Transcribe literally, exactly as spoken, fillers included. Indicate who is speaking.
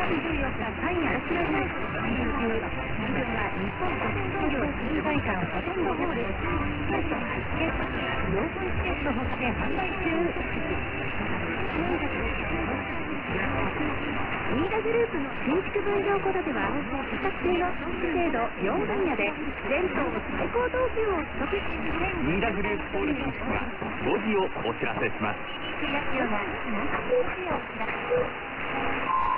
Speaker 1: にじゅうよっか、タイヤロシア大会にじゅうは日本国総領近代館ほとんどホール、チケット発券、オープンチケットほかで販売中。ミーダグループの新築分譲戸建ては、価格制の制度よん分野で全棟最高等級を取得。
Speaker 2: ミーダグループホールディングスはごじをお知らせします。
Speaker 1: 東ような、南西をお知らせ。